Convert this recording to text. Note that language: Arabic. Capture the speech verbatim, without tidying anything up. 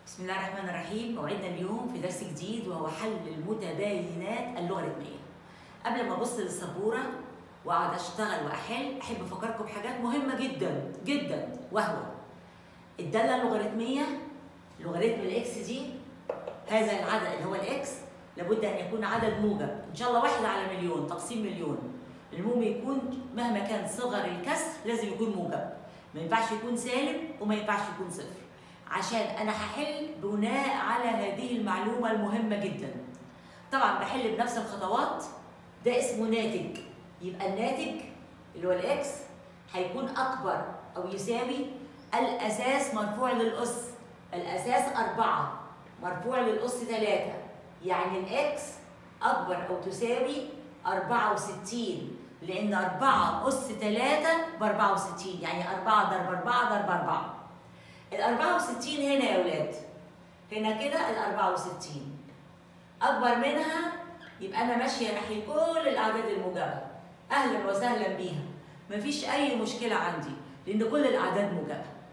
بسم الله الرحمن الرحيم. موعدنا اليوم في درس جديد وهو حل المتباينات اللوغاريتمية. قبل ما ابص للسبورة واقعد اشتغل واحل، احب افكركم بحاجات مهمة جدا جدا، وهو الدالة اللوغاريتمية، لوغاريتم الاكس دي، هذا العدد اللي هو الاكس لابد ان يكون عدد موجب، ان شاء الله واحد على مليون تقسيم مليون. المهم يكون مهما كان صغر الكسر لازم يكون موجب، ما ينفعش يكون سالب وما ينفعش يكون صفر، عشان انا هحل بناء على هذه المعلومه المهمه جدا. طبعا بحل بنفس الخطوات، ده اسمه ناتج. يبقى الناتج اللي هو الاكس هيكون اكبر او يساوي الاساس مرفوع للاس. الاساس أربعة مرفوع للاس ثلاثة، يعني الاكس اكبر او تساوي أربعة وستين، لان أربعة اس ثلاثة ب أربعة وستين، يعني أربعة ضرب أربعة ضرب أربعة. ال أربعة وستين هنا يا ولاد، هنا كده ال أربعة وستين أكبر منها، يبقى أنا ماشية ناحية كل الأعداد الموجبة. أهلا وسهلا بيها، مفيش أي مشكلة عندي لأن كل الأعداد موجبة.